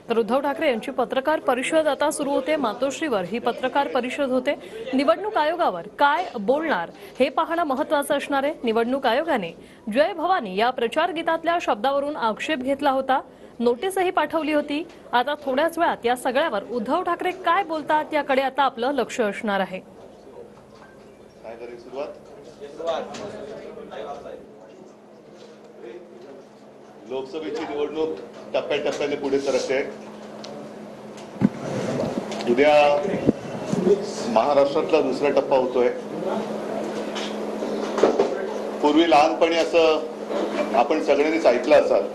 तर उद्धव ठाकरे यांची पत्रकार परिषद आता सुरू होते। मातोश्रीवर ही पत्रकार परिषद होते। निवडणूक आयोगावर काय बोलणार हे पाहणं महत्त्वाचं असणार आहे। निवडणूक आयोगाने जय भवानी या प्रचार गीतातल्या शब्दावरून आक्षेप घेतला होता, नोटीसही पाठवली होती। आता थोड्याच वेळात या सगळ्यावर उद्धव ठाकरे काय बोलतात याकडे आता आपलं लक्ष असणार आहे। लोकसभेची निवडणूक टप्प्याटप्प्याने पुढे सरकते। उद्या महाराष्ट्रातला दुसरा टप्पा होतोय। पूर्वी लहानपणी असं आपण सगळ्यांनीच ऐकलं असाल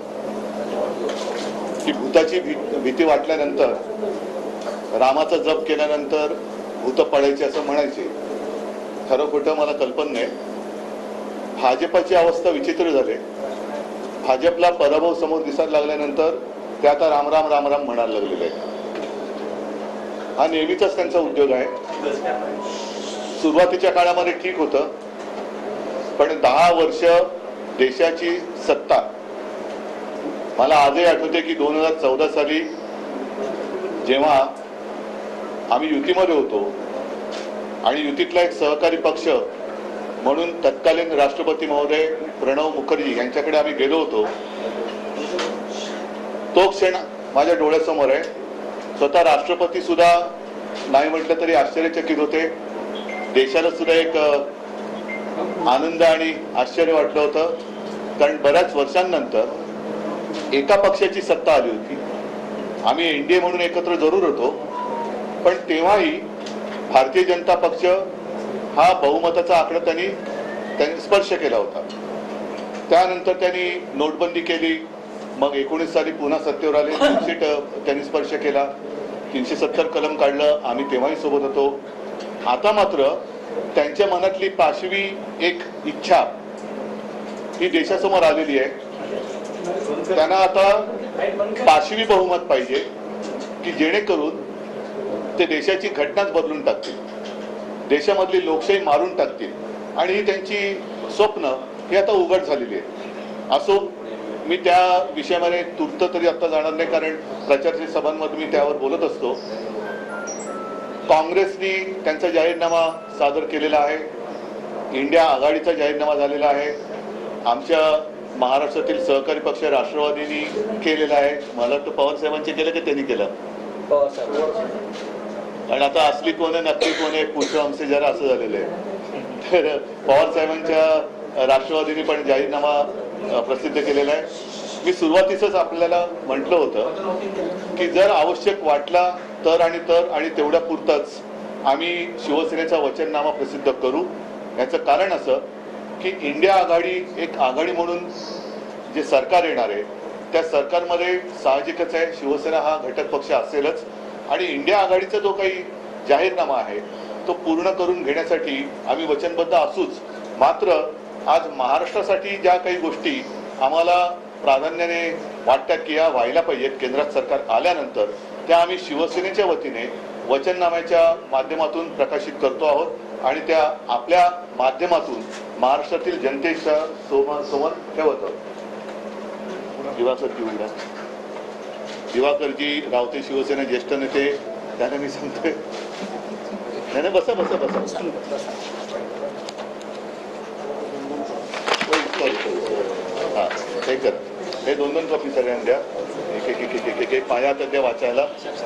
की भूताची भीती वाटल्यानंतर, रामाचा जप केल्यानंतर भूत पळायचे असं म्हणायचे। खरं खोटं मला कल्पना नाही। भाजपाची अवस्था विचित्र झाली। भाजपला पराभव समोर दिसायला लागल्यानंतर ते आता राम राम राम राम म्हणायला लागलेले आहेत। हा नेहमीचाच त्यांचा उद्योग आहे। सुरुवातीच्या काळामध्ये ठीक होतं, पण 10 वर्ष देशाची सत्ता, मला आजही आठवते की 2014 साली जेव्हा आम्ही युतीमध्ये होतो आणि युतीतला एक सहकारी पक्ष म्हणून तत्कालीन राष्ट्रपती महोदय प्रणव मुखर्जी यांच्याकडे आम्ही गेलो होतो, तो क्षण माझ्या डोळ्यासमोर आहे। स्वतः राष्ट्रपती सुद्धा नाही म्हटलं तरी आश्चर्यचकित होते। देशाला सुद्धा एक आनंद आणि आश्चर्य वाटलं होतं, कारण बऱ्याच वर्षांनंतर एका पक्षाची सत्ता आली होती। आम्ही एनडीए म्हणून एकत्र जरूर होतो, पण तेव्हाही भारतीय जनता पक्ष हा बहुमताचा आकडा त्यांनी स्पर्श केला होता। त्यानंतर त्यांनी नोटबंदी केली, मग 19 साली पुन्हा सत्तेवर आले, सीट त्यांनी स्पर्श केला, 370 कलम काढलं, आम्ही तेव्हाही सोबत होतो। आता मात्र त्यांच्या मनातली 5वी एक इच्छा ही देशासमोर आलेली आहे। त्यांना आता 5वी बहुमत पाहिजे की जेणेकरून ते देशाची घटनाच बदलून टाकतील, देशामधली लोकशाही मारून टाकतील, आणि ही त्यांची स्वप्न ही आता उघड झालेली आहे। असो, मी त्या विषयामध्ये तूर्त तरी आता जाणार नाही, कारण प्रचारच्या सभांमध्ये मी त्यावर बोलत असतो। काँग्रेसनी त्यांचा जाहीरनामा सादर केलेला आहे, इंडिया आघाडीचा जाहीरनामा झालेला आहे, आमच्या महाराष्ट्रातील सहकारी पक्ष राष्ट्रवादीनी केलेला आहे। मला वाटतं पवार साहेबांचे केलं की त्यांनी केलं, आणि आता असली कोण आहे नक्की कोण आहे पुढचं आमचे जरा असं झालेलं आहे। तर पवार साहेबांच्या राष्ट्रवादीने पण जाहीरनामा प्रसिद्ध केलेला आहे। मी सुरुवातीसच आपल्याला म्हटलं होतं की जर आवश्यक वाटला तर आणि तेवढ्या पुरतच आम्ही शिवसेनेचा वचननामा प्रसिद्ध करू। याचं कारण असं की इंडिया आघाडी एक आघाडी म्हणून जे सरकार येणार आहे त्या सरकारमध्ये साहजिकच आहे शिवसेना हा घटक पक्ष असेलच, आणि इंडिया आघाडीचा जो काही जाहीरनामा आहे तो पूर्ण करून घेण्यासाठी आम्ही वचनबद्ध असूच। मात्र आज महाराष्ट्रासाठी ज्या काही गोष्टी आम्हाला प्राधान्याने वाटतात की या व्हायला पाहिजेत केंद्रात सरकार आल्यानंतर, त्या आम्ही शिवसेनेच्या वतीने वचननाम्याच्या माध्यमातून प्रकाशित करतो आहोत, आणि त्या आपल्या माध्यमातून महाराष्ट्रातील जनतेच्या समोर ठेवत आहोत। दिवाकरजी रावते शिवसेना ज्येष्ठ नेते, त्यांना मी सांगतोय, नाही बसा बसा बसा, हा हे कर, हे 2-2 कॉपी सगळ्यांना द्या, एक माझ्या हातात द्या वाचायला,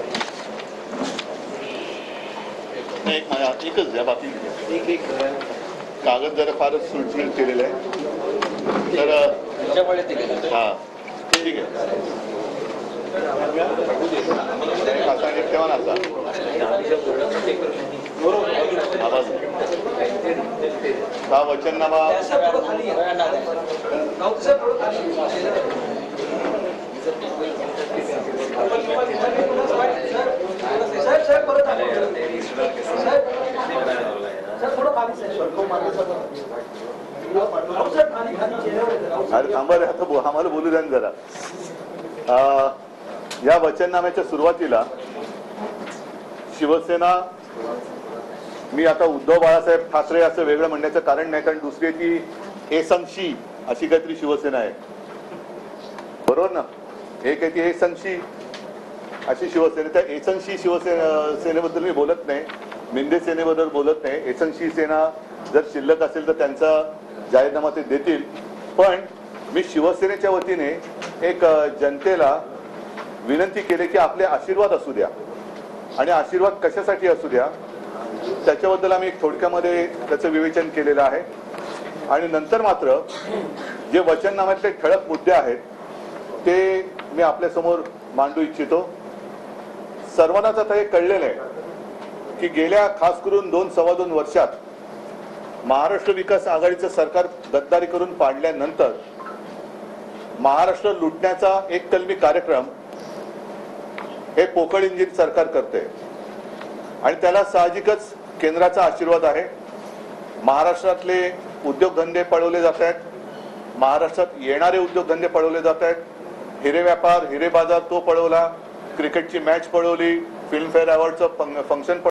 नाही एक माझ्या हात एकच द्या, बाकी कागद जरा फारच सुटसुटीत केलेलं आहे, तर हा ठीक आहे। असा नीट ठेवा ना, असा आवाज हा वचननामा अरे थांबा रे, आता आम्हाला बोलू द्या जरा। या वचननाम्याच्या सुरुवातीला शिवसेना, मी आता उद्धव बाळासाहेब ठाकरे असं वेगळं म्हणण्याचं कारण नाही, कारण दुसरी ती एसंशी अशी काहीतरी शिवसेना आहे, बरोबर ना? एक आहे ती एसंशी, अशी शिवसेना, त्या एसनशी सेनेबद्दल मी बोलत नाही, मिंदे सेनेबद्दल बोलत नाही. एसनशी सेना जर शिल्लक असेल तर त्यांचा जाहीरनामा ते देतील. पण मी शिवसेनेच्या वतीने एक जनतेला विनंती केली की आपले आशीर्वाद असू द्या, आणि आशीर्वाद कशासाठी असू द्या त्याच्याबद्दल आम्ही एक थोडक्यामध्ये त्याचं विवेचन केलेलं आहे. आणि नंतर मात्र जे वचननाम्यातले ठळक मुद्दे आहेत ते मी आपल्यासमोर मांडू इच्छितो. सर्वांनाच आता हे कळलेलं आहे की गेल्या खास करून 2-2.25 वर्षात महाराष्ट्र विकास आघाडीचं सरकार गद्दारी करून पाडल्यानंतर महाराष्ट्र लुटण्याचा एक कलमी कार्यक्रम हे पोकळ इंजिन सरकार करते, आणि त्याला साहजिकच केंद्राचा आशीर्वाद आहे. महाराष्ट्रातले उद्योगधंदे पळवले जात आहेत, महाराष्ट्रात येणारे उद्योगधंदे पळवले जात आहेत. हिरे व्यापार, हिरे बाजार तो पळवला, क्रिकेटची मॅच पळवली, फिल्मफेअर अवॉर्डचं फंक्शन